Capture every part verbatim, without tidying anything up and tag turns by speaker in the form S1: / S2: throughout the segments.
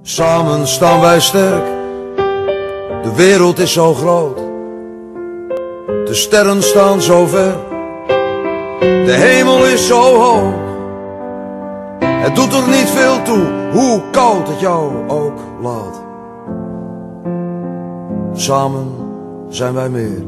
S1: Samen staan wij sterk, de wereld is zo groot, de sterren staan zo ver, de hemel is zo hoog. Het doet er niet veel toe, hoe koud het jou ook laat. Samen zijn wij meer,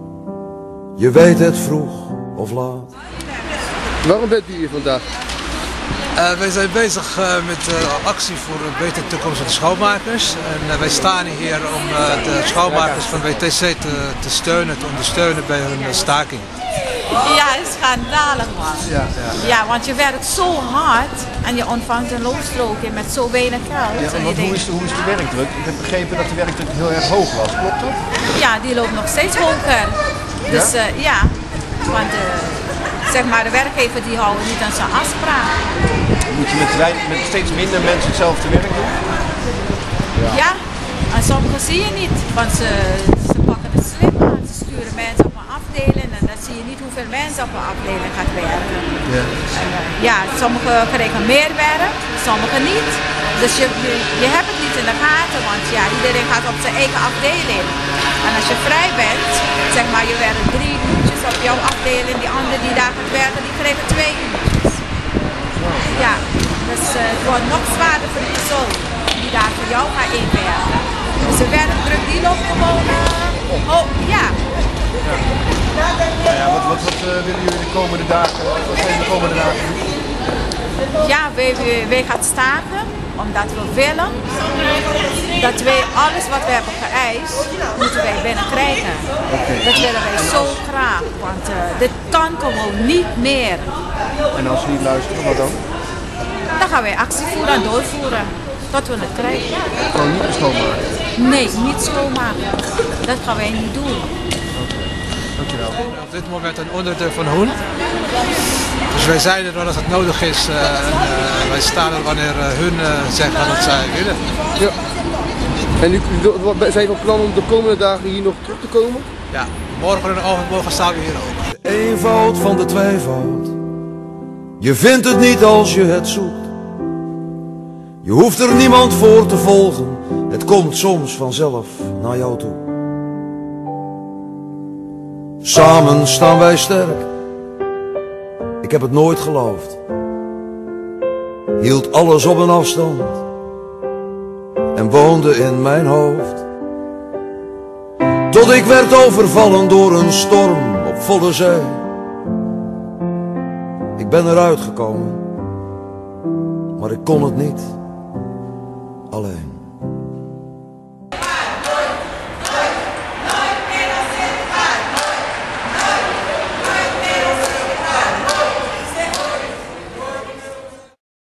S1: je weet het vroeg of laat.
S2: Waarom bent u hier vandaag?
S3: Uh, wij zijn bezig uh, met uh, actie voor een betere toekomst van de schoonmakers. En uh, wij staan hier om uh, de schoonmakers van W T C te, te steunen, te ondersteunen bij hun uh, staking.
S4: Ja, het is schandalig man.
S2: Ja.
S4: Ja. ja, want je werkt zo hard en je ontvangt een loonstrookje met zo weinig geld.
S2: Ja, want hoe is, de, hoe is de werkdruk? Ik heb begrepen dat de werkdruk heel erg hoog was, klopt dat?
S4: Ja, die loopt nog steeds hoger. Dus ja, uh, ja want uh, zeg maar, de werkgever die houden niet aan zijn afspraak.
S2: Moet je met, met steeds minder mensen hetzelfde werk doen?
S4: Ja, ja, en sommigen zie je niet, want ze, ze pakken het slim aan. Ze sturen mensen op een afdeling en dan zie je niet hoeveel mensen op een afdeling gaat werken.
S2: Ja,
S4: en, uh, ja sommigen krijgen meer werk, sommigen niet. Dus je, je, je hebt het niet in de gaten, want ja, iedereen gaat op zijn eigen afdeling. En als je vrij bent, zeg maar je werkt drie uurtjes op jouw afdeling, die anderen die daar gaat werken, die krijgen twee uurtjes. Ja, dus uh, het wordt nog zwaarder voor die persoon die daar voor jou gaat inwerken. Dus de werkdruk die loopt gewoon, uh, oh ja.
S2: ja. Nou ja, wat wat, wat uh, willen jullie de komende dagen, wat zijn de komende dagen doen?
S4: Ja, wij, wij gaan staken omdat we willen dat wij alles wat we hebben geëist, moeten wij binnenkrijgen.
S2: Okay.
S4: Dat willen wij zo graag, want uh, dit kan gewoon niet meer.
S2: En als we niet luisteren, wat dan?
S4: Dan gaan wij actie voeren en doorvoeren, tot we het krijgen.
S2: Gewoon niet meer schoonmaken?
S4: Nee, niet schoonmaken. Dat gaan wij niet doen.
S2: Okay. Dankjewel.
S3: Op dit moment een onderdeel van Hoen. Dus wij zijn er wel als het nodig is uh, en uh, wij staan er wanneer uh, hun uh, zeggen dat zij willen.
S2: Ja. En nu zijn we van plan om de komende dagen hier nog terug te komen?
S3: Ja, morgen en overmorgen staan we hier ook.
S1: De eenvoud van de tweevoud, je vindt het niet als je het zoekt. Je hoeft er niemand voor te volgen, het komt soms vanzelf naar jou toe. Samen staan wij sterk, ik heb het nooit geloofd. Hield alles op een afstand en woonde in mijn hoofd. Tot ik werd overvallen door een storm op volle zee. Ik ben eruit gekomen, maar ik kon het niet alleen.